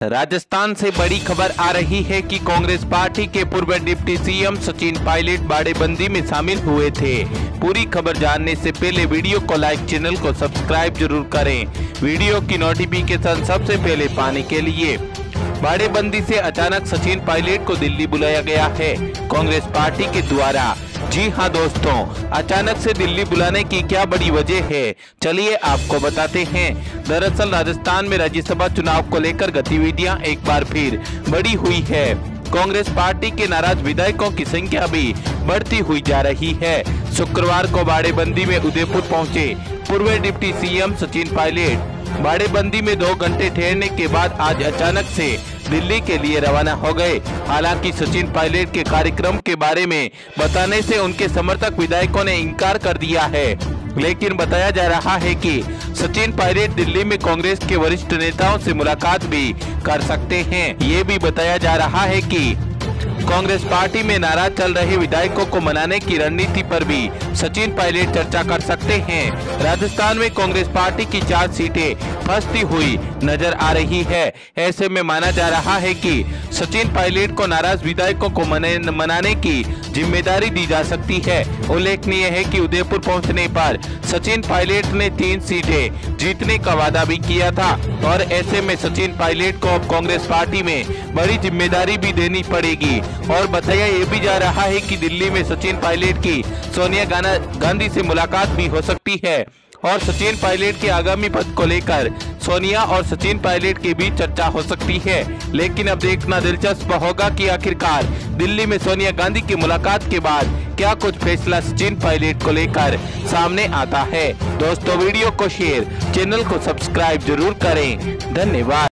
राजस्थान से बड़ी खबर आ रही है कि कांग्रेस पार्टी के पूर्व डिप्टी सीएम सचिन पायलट बाड़ेबंदी में शामिल हुए थे। पूरी खबर जानने से पहले वीडियो को लाइक, चैनल को सब्सक्राइब जरूर करें। वीडियो की नोटिफिकेशन सबसे पहले पाने के लिए बाड़ेबंदी से अचानक सचिन पायलट को दिल्ली बुलाया गया है कांग्रेस पार्टी के द्वारा। जी हां दोस्तों, अचानक से दिल्ली बुलाने की क्या बड़ी वजह है, चलिए आपको बताते हैं। दरअसल राजस्थान में राज्यसभा चुनाव को लेकर गतिविधियां एक बार फिर बढ़ी हुई है। कांग्रेस पार्टी के नाराज विधायकों की संख्या भी बढ़ती हुई जा रही है। शुक्रवार को बाड़ेबंदी में उदयपुर पहुंचे पूर्व डिप्टी सीएम सचिन पायलट बाड़ेबंदी में 2 घंटे ठहरने के बाद आज अचानक से दिल्ली के लिए रवाना हो गए। हालांकि सचिन पायलट के कार्यक्रम के बारे में बताने से उनके समर्थक विधायकों ने इनकार कर दिया है, लेकिन बताया जा रहा है कि सचिन पायलट दिल्ली में कांग्रेस के वरिष्ठ नेताओं से मुलाकात भी कर सकते हैं। ये भी बताया जा रहा है कि कांग्रेस पार्टी में नाराज चल रहे विधायकों को मनाने की रणनीति पर भी सचिन पायलट चर्चा कर सकते हैं। राजस्थान में कांग्रेस पार्टी की 4 सीटें फंसती हुई नजर आ रही है। ऐसे में माना जा रहा है कि सचिन पायलट को नाराज विधायकों को मनाने की जिम्मेदारी दी जा सकती है। उल्लेखनीय है कि उदयपुर पहुंचने पर सचिन पायलट ने 3 सीटें जीतने का वादा भी किया था और ऐसे में सचिन पायलट को अब कांग्रेस पार्टी में बड़ी जिम्मेदारी भी देनी पड़ेगी। और बताया ये भी जा रहा है कि दिल्ली में सचिन पायलट की सोनिया गांधी से मुलाकात भी हो सकती है और सचिन पायलट के आगामी पद को लेकर सोनिया और सचिन पायलट के बीच चर्चा हो सकती है। लेकिन अब देखना दिलचस्प होगा कि आखिरकार दिल्ली में सोनिया गांधी की मुलाकात के बाद क्या कुछ फैसला सचिन पायलट को लेकर सामने आता है। दोस्तों, वीडियो को शेयर, चैनल को सब्सक्राइब जरूर करें। धन्यवाद।